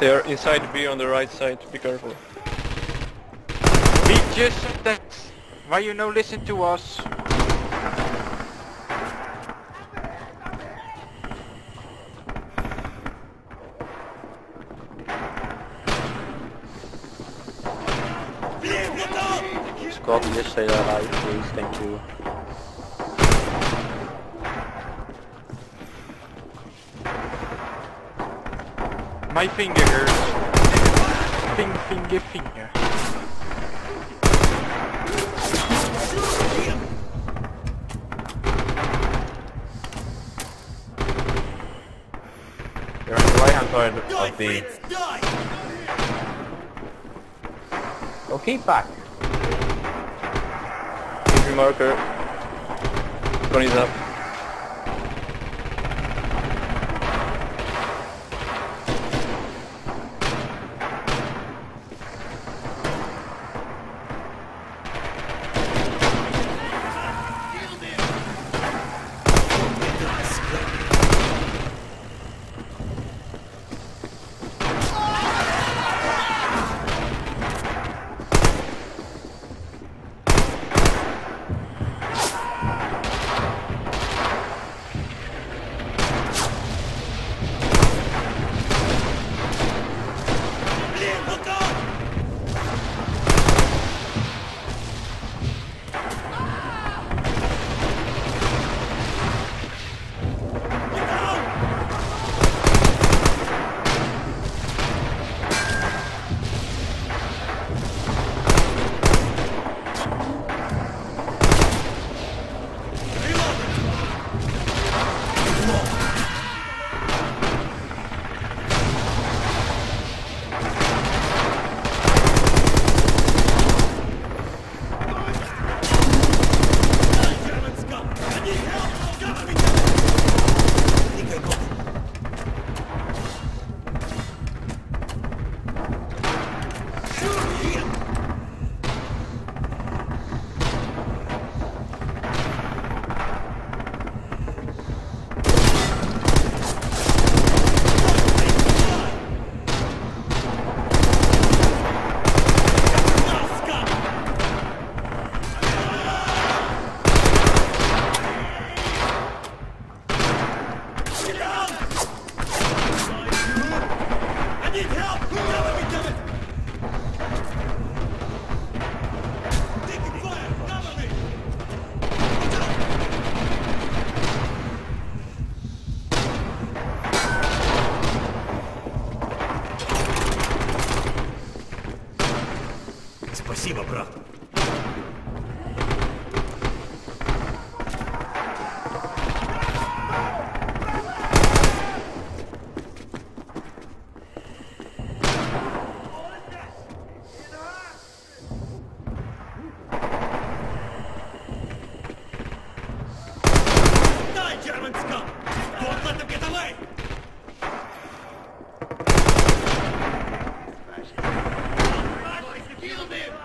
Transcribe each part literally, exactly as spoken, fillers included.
They are inside B on the right side, be careful. We just said that. Why you no listen to us? Squad, just stay alive, please, thank you. My finger hurts. Fing, finger, finger. You're on the right hand side of the... Oh, keep back. Injury marker. Gun is up. Спасибо, брат. Die, German scum! Don't let them get away! Kill him!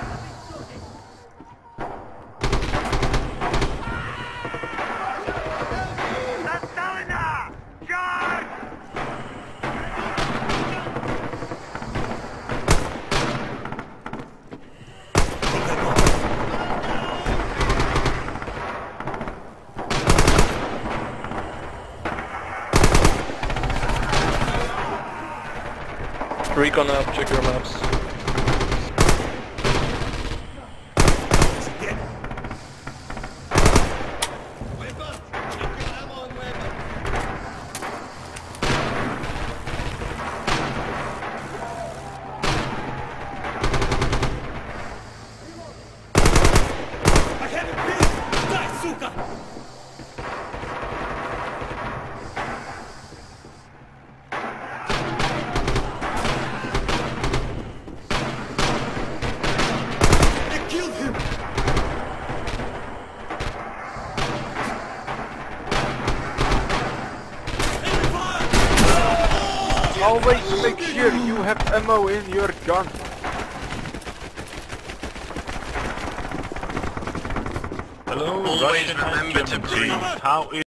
Recon up, check your maps. Always make sure you have ammo in your gun. Hello, always remember to breathe. How is